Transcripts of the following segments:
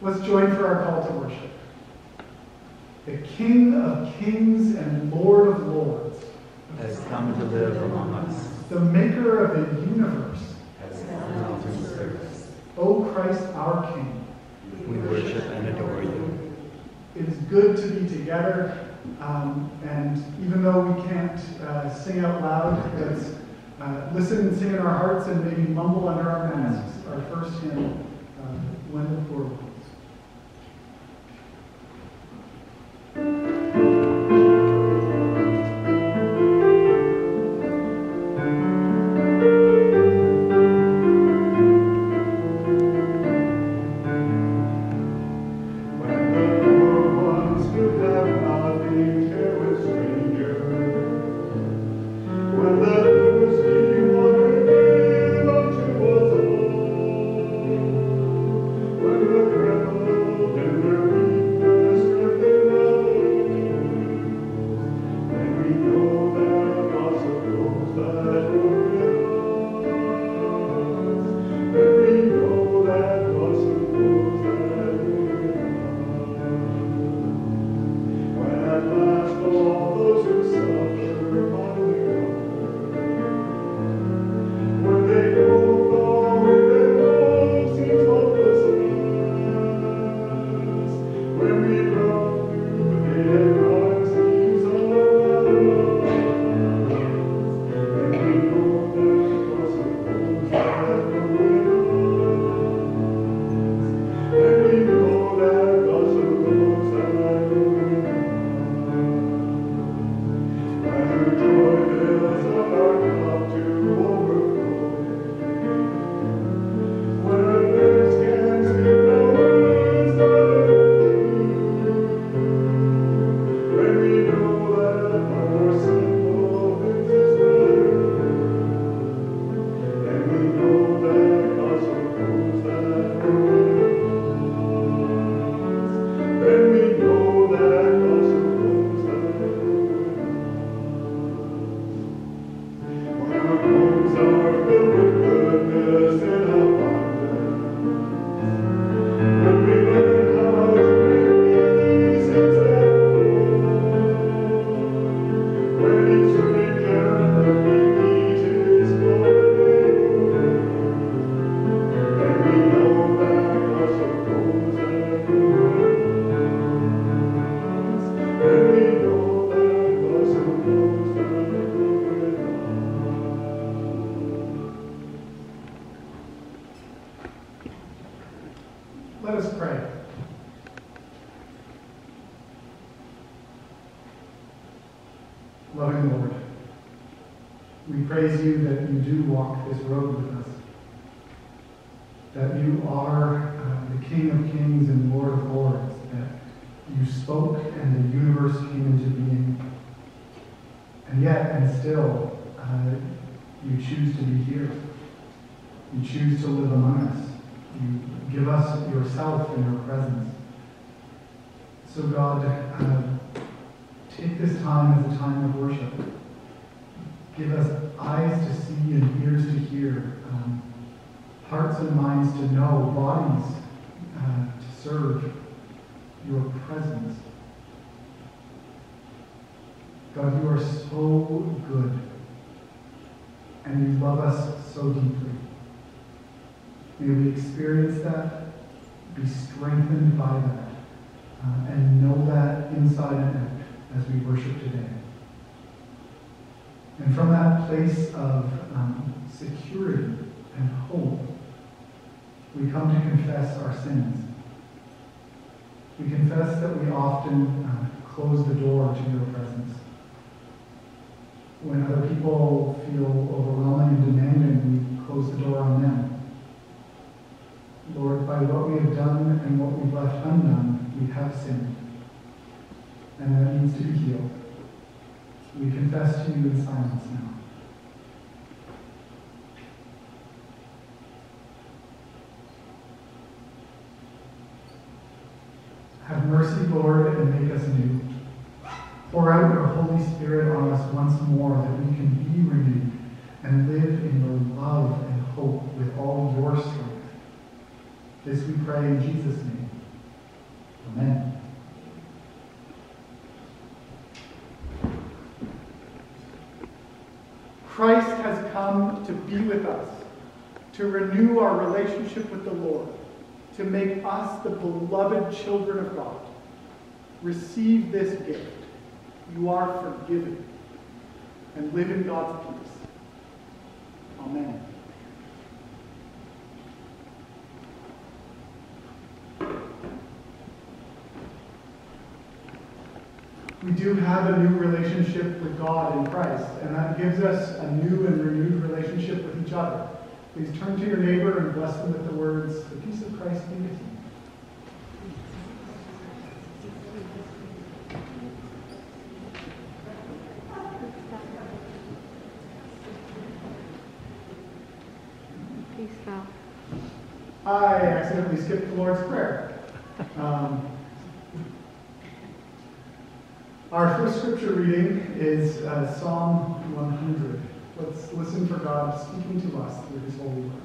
Let's join for our call to worship. The King of Kings and Lord of Lords has come to live among us. The Maker of the universe Has come to serve us. O Christ our King. We worship and adore you. It is good to be together, and even though we can't sing out loud, let's listen and sing in our hearts and maybe mumble under our masks. Our first hymn, When the Poor Wills. Let us pray. Loving Lord, we praise you that you do walk this road with us, that you are the King of Kings and Lord of Lords, that you spoke and the universe came into being, and yet and still you choose to be here. You choose to live among us. You give us yourself in your presence. So God, take this time as a time of worship. Give us eyes to see and ears to hear, hearts and minds to know, bodies to serve your presence. God, you are so good, and you love us so deeply. May we experience that, be strengthened by that, and know that inside and out as we worship today. And from that place of security and hope, we come to confess our sins. We confess that we often close the door to your presence. When other people feel overwhelming and demanding, we close the door on them. Lord, by what we have done and what we've left undone, we have sinned. And that needs to be healed. We confess to you in silence now. Have mercy, Lord, and make us new. Pour out your Holy Spirit on us once more, that we can be renewed and live in your love and hope with all your strength. This we pray in Jesus' name. come to be with us, to renew our relationship with the Lord, to make us the beloved children of God. Receive this gift. You are forgiven, and live in God's peace. Amen. We do have a new relationship with God in Christ, and that gives us a new and renewed relationship with each other. Please turn to your neighbor and bless them with the words, "The peace of Christ be with you." Peace out. I accidentally skipped the Lord's Prayer. Our first scripture reading is Psalm 100. Let's listen for God speaking to us through his holy word.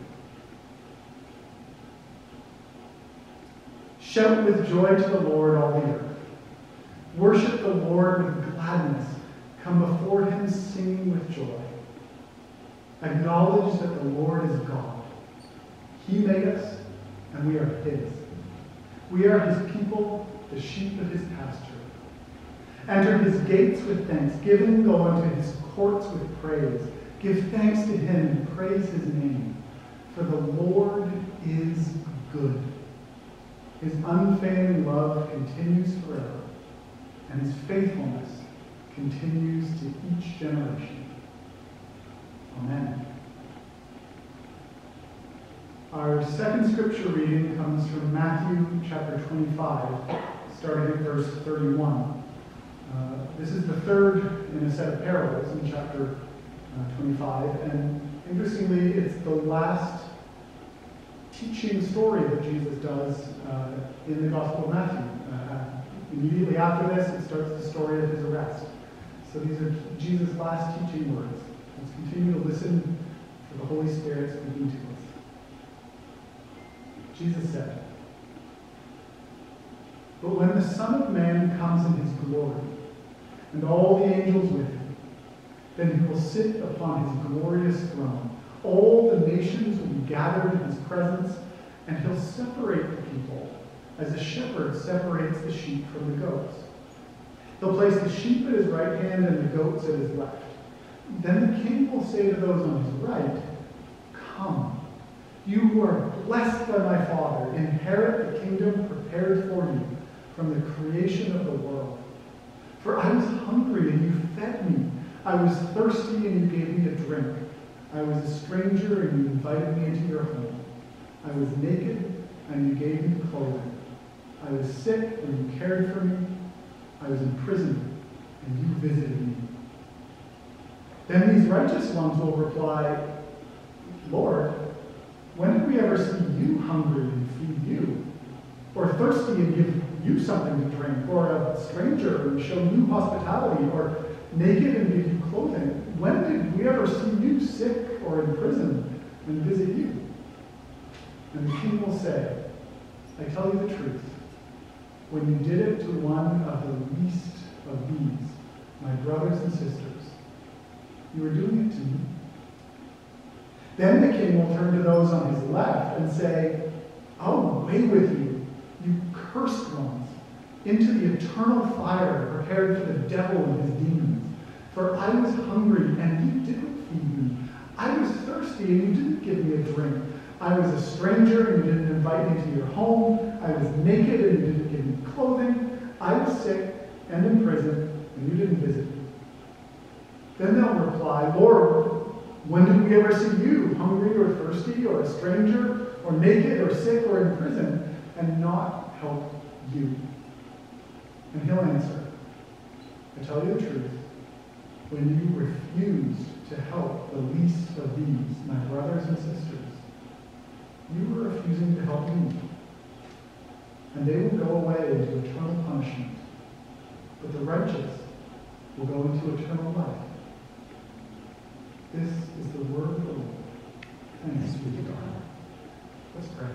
Shout with joy to the Lord, all the earth. Worship the Lord with gladness. Come before him singing with joy. Acknowledge that the Lord is God. He made us, and we are his. We are his people, the sheep of his pasture. Enter his gates with thanksgiving, go into his courts with praise. Give thanks to him and praise his name. For the Lord is good. His unfailing love continues forever, and his faithfulness continues to each generation. Amen. Our second scripture reading comes from Matthew chapter 25, starting at verse 31. This is the third in a set of parables in chapter 25, and interestingly, it's the last teaching story that Jesus does in the Gospel of Matthew. Immediately after this, it starts the story of his arrest. So these are Jesus' last teaching words. Let's continue to listen for the Holy Spirit speaking to us. Jesus said, "But when the Son of Man comes in his glory, and all the angels with him, then he will sit upon his glorious throne. All the nations will be gathered in his presence, and he'll separate the people as a shepherd separates the sheep from the goats. He'll place the sheep at his right hand and the goats at his left. Then the king will say to those on his right, 'Come, you who are blessed by my Father, inherit the kingdom prepared for you from the creation of the world. For I was hungry, and you fed me. I was thirsty, and you gave me a drink. I was a stranger, and you invited me into your home. I was naked, and you gave me clothing. I was sick, and you cared for me. I was in prison, and you visited me.' Then these righteous ones will reply, 'Lord, when did we ever see you hungry and feed you? Or thirsty and give you something to drink? Or a stranger and show you hospitality? Or naked and give you clothing? When did we ever see you sick or in prison and visit you?' And the king will say, 'I tell you the truth. When you did it to one of the least of these, my brothers and sisters, you were doing it to me.' Then the king will turn to those on his left and say, 'Away with you, you cursed ones, into the eternal fire prepared for the devil and his demons. For I was hungry, and you didn't feed me. I was thirsty, and you didn't give me a drink. I was a stranger, and you didn't invite me to your home. I was naked, and you didn't give me clothing. I was sick and in prison, and you didn't visit me.' Then they'll reply, 'Lord, when did we ever see you hungry or thirsty or a stranger or naked or sick or in prison and not help you?' And he'll answer, 'I tell you the truth. When you refused to help the least of these, my brothers and sisters, you were refusing to help me. And they will go away into eternal punishment, but the righteous will go into eternal life.' This is the word of the Lord. Thanks be to God." Let's pray.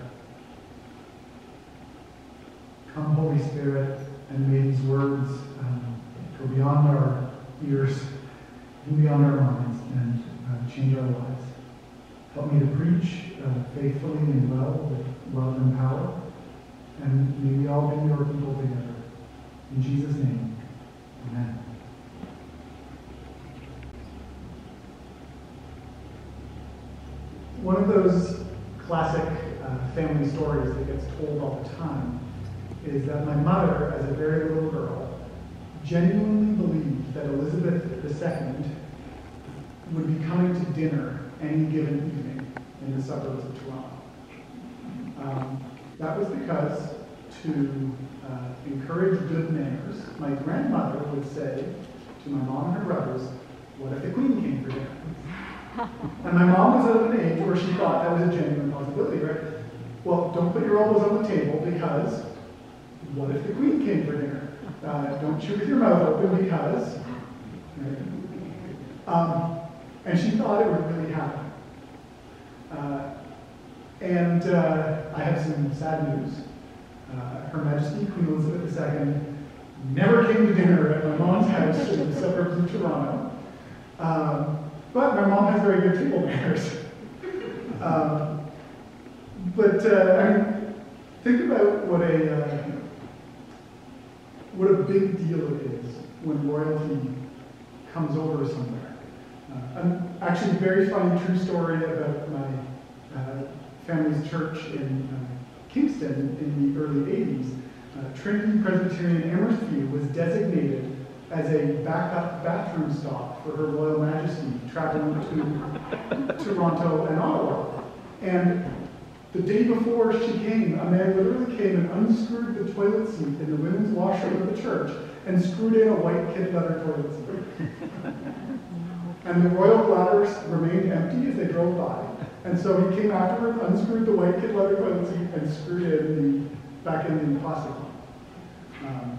Come, Holy Spirit, and may these words go beyond our ears and beyond our minds, and change our lives. Help me to preach faithfully and well with love and power. And may we all be your people together. In Jesus' name, amen. One of those classic family stories that gets told all the time is that my mother, as a very little girl, genuinely believed that Elizabeth II would be coming to dinner any given evening in the suburbs of Toronto. That was because, to encourage good manners, my grandmother would say to my mom and her brothers, "What if the Queen came for dinner?" And my mom was at an age where she thought that was a genuine possibility, right? Well, don't put your elbows on the table because what if the Queen came for dinner? Don't chew with your mouth open because... Right? And she thought it would really happen. I have some sad news. Her Majesty Queen Elizabeth II never came to dinner at my mom's house in the suburbs of Toronto. But my mom has very good table manners. Think about what a big deal it is when royalty comes over somewhere. Actually, a very funny true story about my family's church in Kingston in the early 80s. Trinity Presbyterian Amherst was designated as a backup bathroom stop for Her Royal Majesty traveling to Toronto and Ottawa. And the day before she came, a man literally came and unscrewed the toilet seat in the women's washroom of the church and screwed in a white kid leather toilet seat. And the royal bladders remained empty as they drove by. And so he came afterward, unscrewed the white kid leather toilet seat, and screwed it back in the plastic one.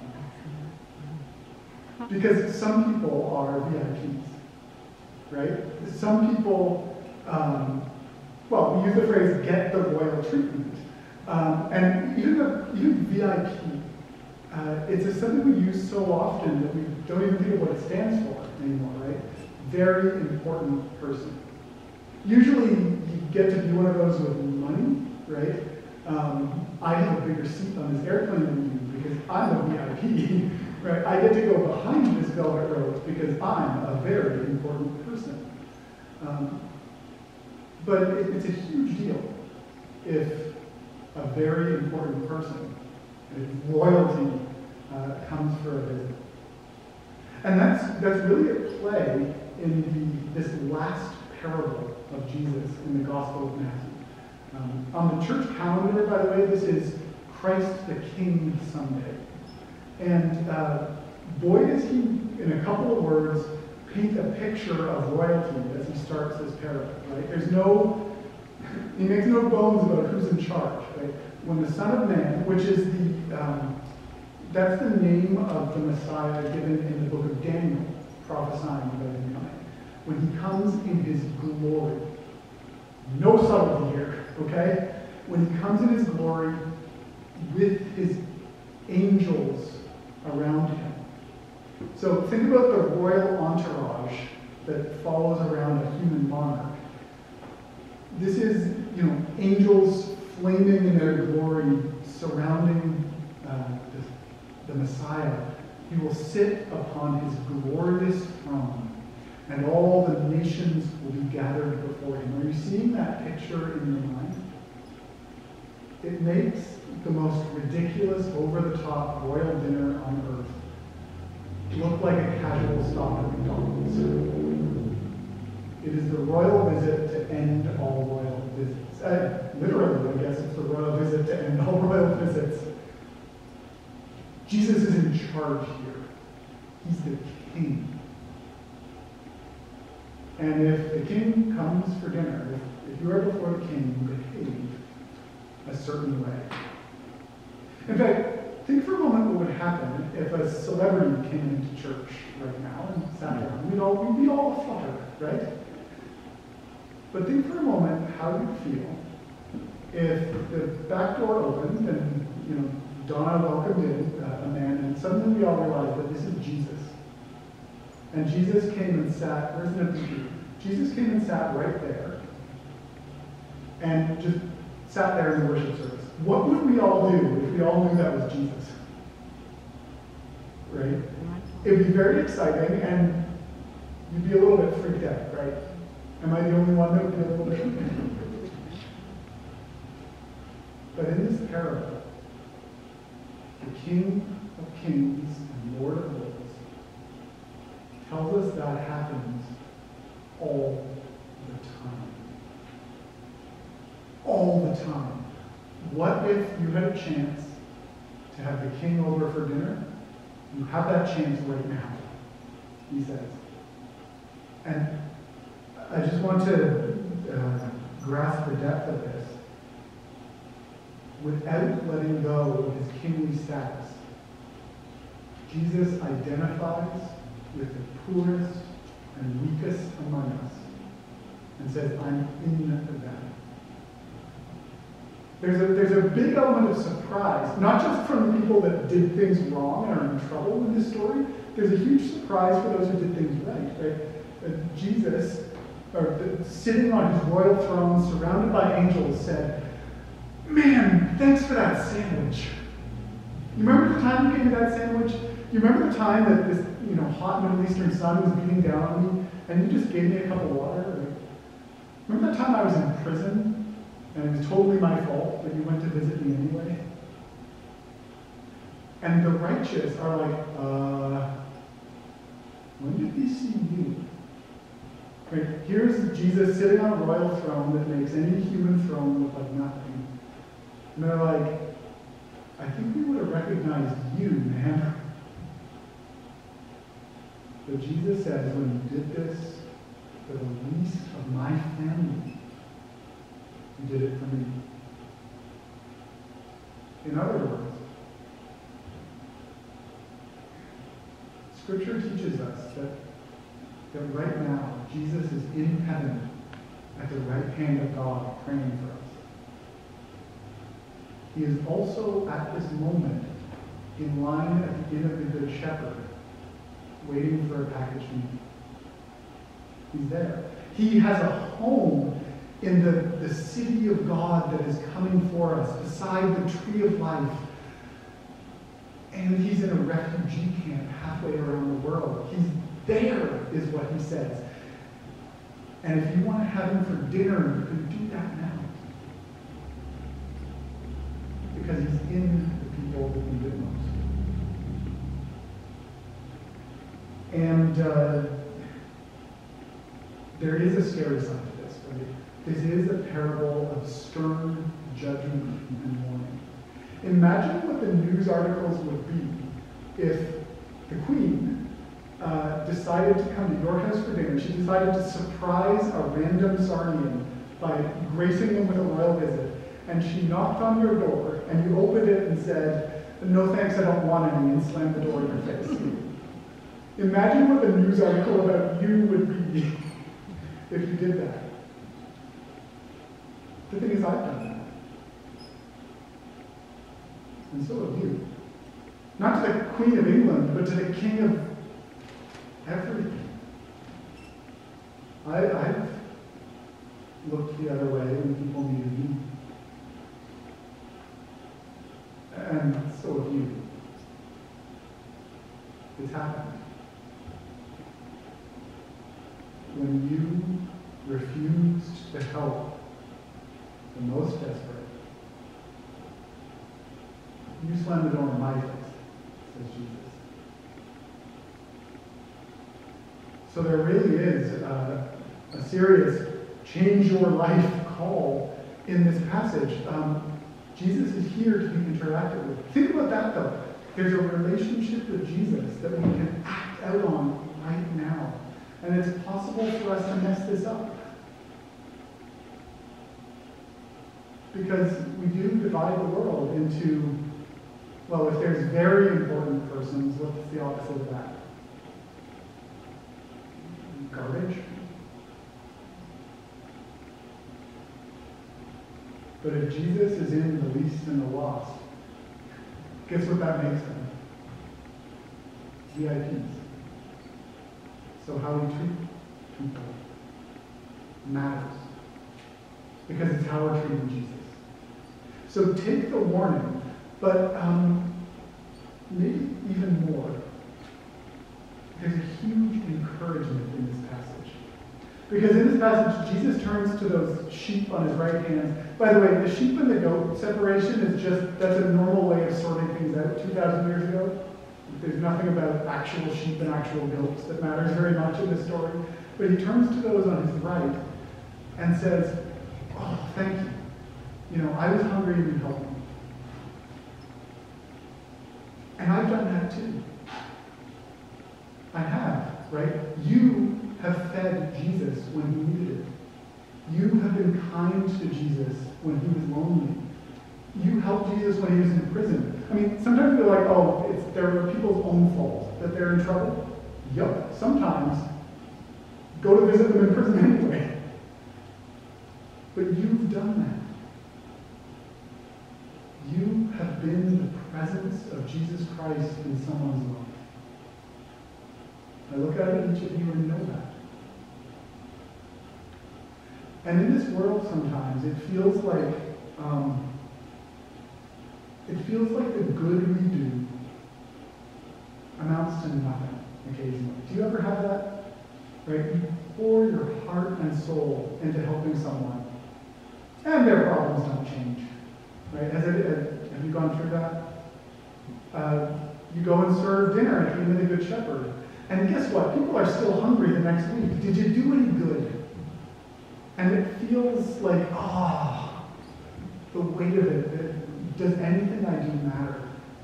Because some people are VIPs, right? Some people, we use the phrase, get the royal treatment. And even VIP, it's something we use so often that we don't even think of what it stands for anymore, right? Very important person. Usually you get to be one of those with money, right? I have a bigger seat on this airplane than you because I'm a VIP, right? I get to go behind this velvet rope because I'm a very important person. But it's a huge deal if a very important person, if royalty, comes for a visit. And that's really at play in this last parable of Jesus in the Gospel of Matthew. On the church calendar, by the way, this is Christ the King Sunday. And boy, does he, in a couple of words, paint a picture of royalty as he starts this parable, right? He makes no bones about who's in charge, right? When the Son of Man, which is that's the name of the Messiah given in the book of Daniel, prophesying about him coming. When he comes in his glory, no subtlety here, okay? When he comes in his glory with his angels around him. So think about the royal entourage that follows around a human monarch. This is, angels flaming in their glory surrounding the Messiah. He will sit upon his glorious throne, and all the nations will be gathered before him. Are you seeing that picture in your mind? It makes the most ridiculous, over-the-top royal dinner on earth look like a casual stop at McDonald's. It is the royal visit to end all royal visits. Literally, I guess it's the royal visit to end all royal visits. Jesus is in charge here. He's the king. And if the king comes for dinner, if you are before the king, you behave a certain way. In fact, think for a moment what would happen if a celebrity came into church right now and sat down. We'd all flutter, right? But think for a moment how you'd feel if the back door opened and, Donna welcomed in a man, and suddenly we all realized that this is Jesus. And Jesus came and sat, where's an empty pew? Jesus came and sat right there and just sat there in the worship service. What would we all do if we all knew that was Jesus? Right? It'd be very exciting, and you'd be a little bit freaked out, right? Am I the only one that would be a little bit freaked out? But in this parable, the King of Kings and Lord of Lords tells us that happens all the time. All the time. What if you had a chance to have the king over for dinner? You have that chance right now, he says. And I just want to grasp the depth of this. Without letting go of his kingly status, Jesus identifies with the poorest and weakest among us and says, I'm in them. There's a big element of surprise, not just from the people that did things wrong and are in trouble in this story. There's a huge surprise for those who did things right? Jesus, sitting on his royal throne, surrounded by angels, said, man, thanks for that sandwich. You remember the time you gave me that sandwich? You remember the time that this hot Middle Eastern sun was beating down on me, and you just gave me a cup of water? Right? Remember that time I was in prison? And it was totally my fault that you went to visit me anyway. And the righteous are like, when did we see you? Right? Here's Jesus sitting on a royal throne that makes any human throne look like nothing. And they're like, I think we would have recognized you, man. But Jesus says, when you did this for the least of my family, you did it for me. In other words, Scripture teaches us that right now, Jesus is in heaven at the right hand of God praying for us. He is also at this moment in line at the Inn of the Good Shepherd, waiting for a package to meet. He's there. He has a home in the city of God that is coming for us, beside the tree of life. And he's in a refugee camp halfway around the world. He's there, is what he says. And if you want to have him for dinner, you can do that now. Because he's in the people that need it most. And there is a scary side to this, right? This is a parable of stern judgment and warning. Imagine what the news articles would be if the Queen decided to come to your house for dinner. She decided to surprise a random Sarnian by gracing them with a royal visit. And she knocked on your door, and you opened it and said, no thanks, I don't want any, and slammed the door in your face. Imagine what the news article about you would be if you did that. The thing is, I've done that. And so have you. Not to the Queen of England, but to the King of everything. I've looked the other way when people needed me. And so have you. It's happened. When you refused to help the most desperate, you slammed the door in my face, says Jesus. So there really is a serious change your life call in this passage. Jesus is here to be interacted with. Think about that though. There's a relationship with Jesus that we can act out on right now. And it's possible for us to mess this up. Because we do divide the world into, well, if there's very important persons, what's the opposite of that? Garbage. But if Jesus is in the least and the lost, guess what that makes them? VIPs. So how we treat people matters. Because it's how we're treating Jesus. So take the warning, but maybe even more. There's a huge encouragement in this passage. Because in this passage, Jesus turns to those sheep on his right hand. By the way, the sheep and the goat separation that's a normal way of sorting things out 2,000 years ago. There's nothing about actual sheep and actual goats that matters very much in this story. But he turns to those on his right and says, oh, thank you. I was hungry and you helped me. And I've done that too. I have, right? You have fed Jesus when he needed it. You have been kind to Jesus when he was lonely. You helped Jesus when he was in prison. I mean, sometimes we're like, oh, they're people's own fault that they're in trouble. Yup, sometimes. Go to visit them in prison anyway. But you've done that. You have been the presence of Jesus Christ in someone's life. I look at each of you and know that. And in this world sometimes it feels like the good we do amounts to nothing occasionally. Do you ever have that? Right? You pour your heart and soul into helping someone, and their problems don't change. Right? Have you gone through that? You go and serve dinner at Inn of the Good Shepherd. And guess what? People are still hungry the next week. Did you do any good? And it feels like, the weight of it. Does anything I do matter?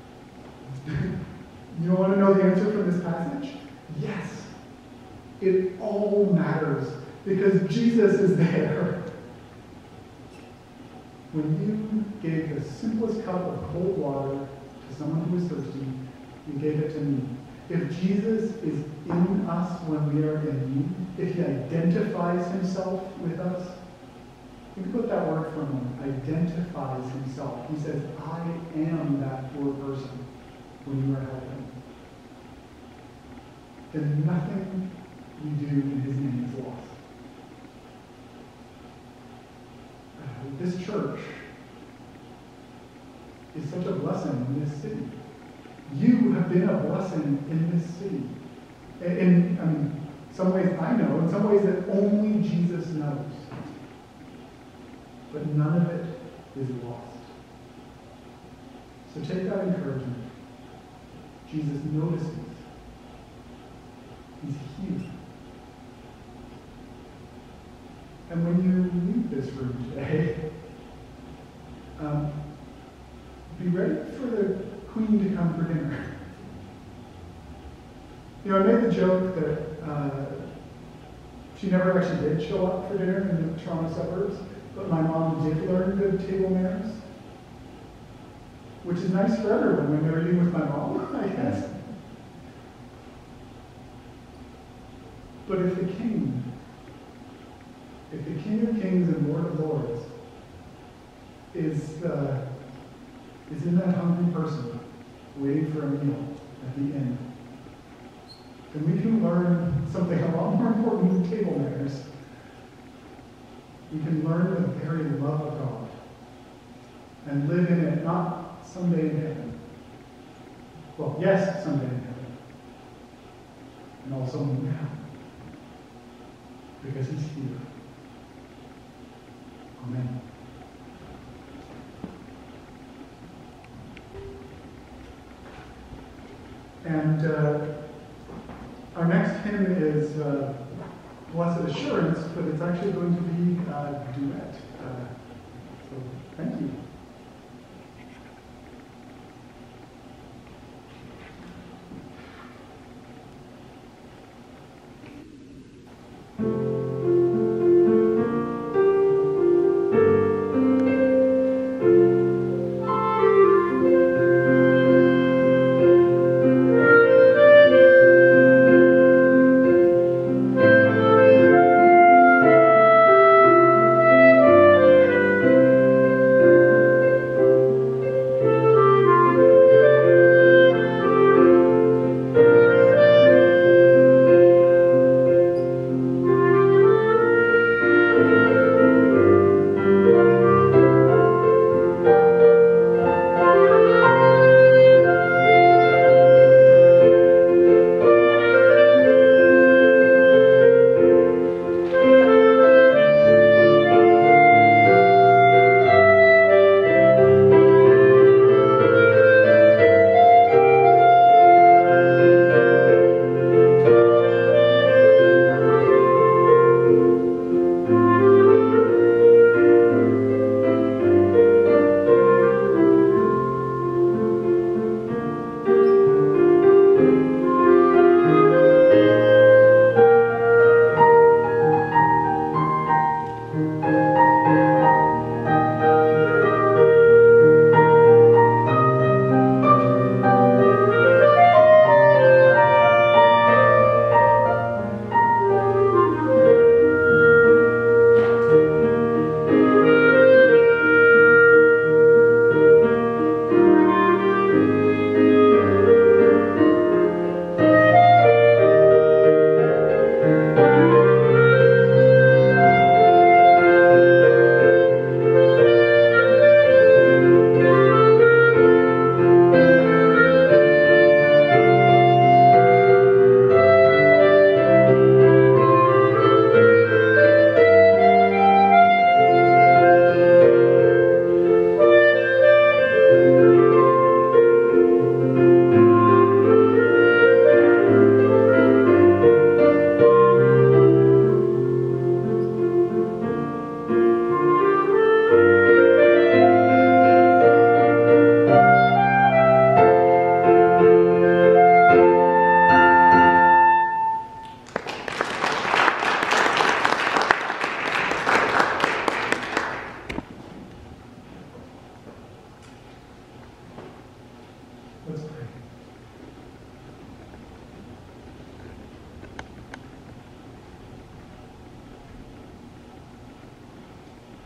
You want to know the answer from this passage? Yes. It all matters because Jesus is there. When you gave the simplest cup of cold water to someone who was thirsty, you gave it to me. If Jesus is in us when we are in need, if he identifies himself with us, think about that word for a moment, identifies himself. He says, I am that poor person when you are helping. Then nothing you do in his name is lost. This church is such a blessing in this city. You have been a blessing in this city. In some ways I know, in some ways that only Jesus knows. But none of it is lost. So take that encouragement. Jesus notices. He's here. And when you leave this room today, be ready for the Queen to come for dinner. I made the joke that she never actually did show up for dinner in the Toronto suburbs, but my mom did learn good table manners, which is nice for everyone when they're eating with my mom, I guess. But if the King of Kings and Lord of Lords is in that hungry person waiting for a meal at the end, then we can learn something a lot more important than table manners. We can learn the very love of God and live in it, not someday in heaven. Well, yes, someday in heaven. And also now. Because he's here. Amen. And our next hymn is Blessed Assurance, but it's actually going to be a duet. So thank you.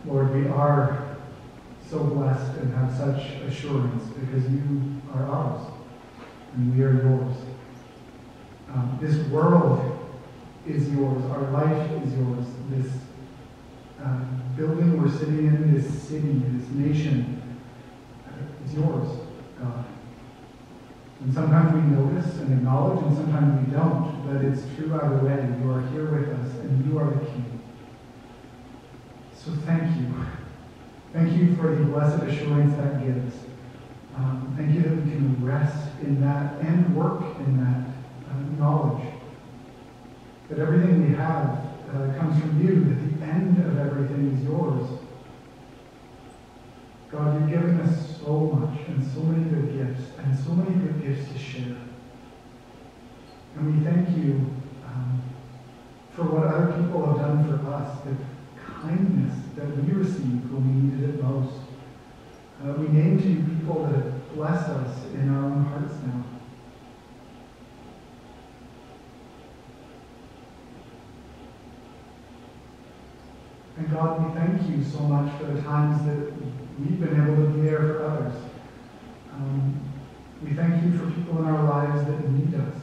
Lord, we are so blessed and have such assurance because you are ours and we are yours. This world is yours. Our life is yours. This building we're sitting in, this city, this nation, is yours, God. And sometimes we notice and acknowledge, and sometimes we don't, but it's true either way. You are here with us, and you are the King. So thank you. Thank you for the blessed assurance that gives. Thank you that we can rest in that and work in that knowledge. That everything we have comes from you, that the end of everything is yours. God, you've given us so much and so many good gifts and so many good gifts to share. And we thank you for what other people have done for us, the kindness that we received when we needed it most. We name to you people that have blessed us in our own hearts now. And God, we thank you so much for the times that we've been able to be there for others. We thank you for people in our lives that need us.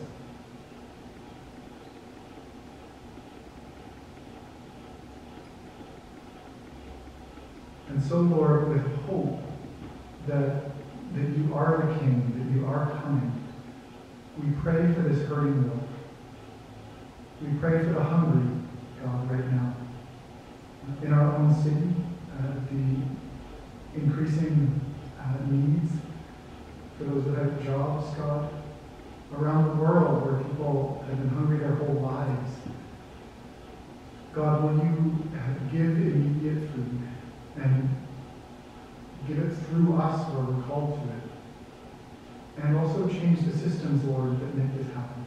And so, Lord, with hope that you are the King, that you are coming, we pray for this hurting world. We pray for the hungry, God, right now. In our own city, the increasing needs for those that have jobs, God. Around the world where people have been hungry their whole lives. God, will you give immediate food and give it through us where we're called to it. And also change the systems, Lord, that make this happen.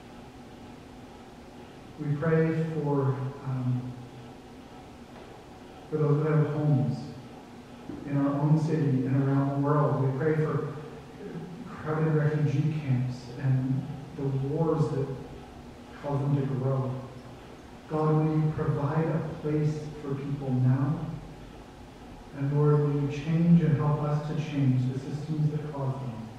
We pray for those that have homes in our own city and around the world. We pray for crowded refugee camps and the wars that cause them to grow. God, will you provide a place for people now? And Lord, will you change and help us to change the systems that cause them?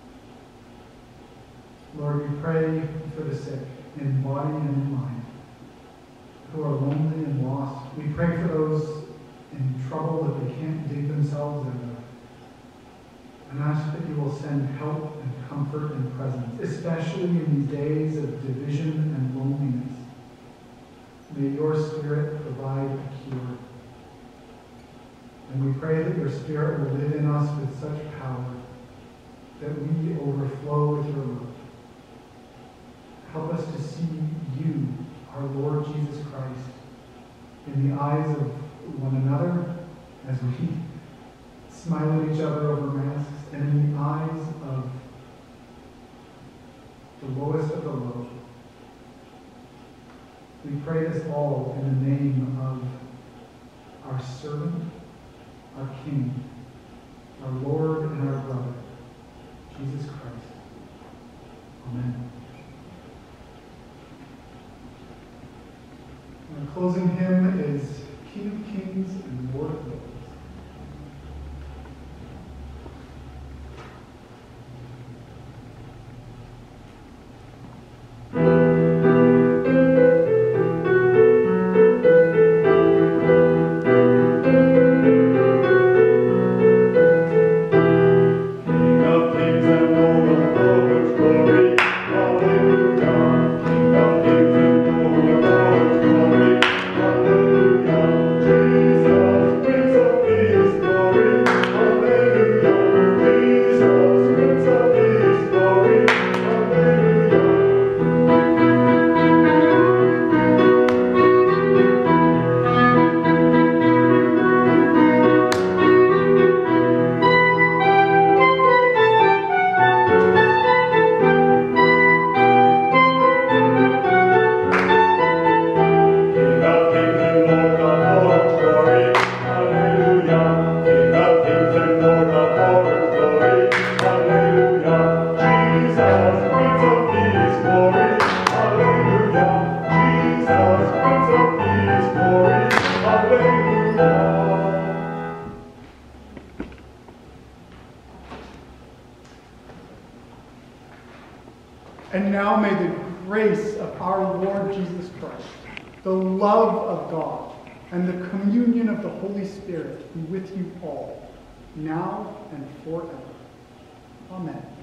Lord, we pray for the sick in body and in mind, who are lonely and lost. We pray for those in trouble that they can't dig themselves out of. And ask that you will send help and comfort and presence, especially in these days of division and loneliness. May your Spirit provide a cure. And we pray that your Spirit will live in us with such power that we overflow with your love. Help us to see you, our Lord Jesus Christ, in the eyes of one another as we smile at each other over masks, and in the eyes of the lowest of the low. We pray this all in the name of our servant, our King, our Lord and our brother, Jesus Christ. Amen. Our closing hymn is King of Kings and Lord of Lords. Jesus, Prince of now may the grace of our Lord Jesus Christ, the love of God, and the communion of the Holy Spirit be with you all, now and forever. Amen.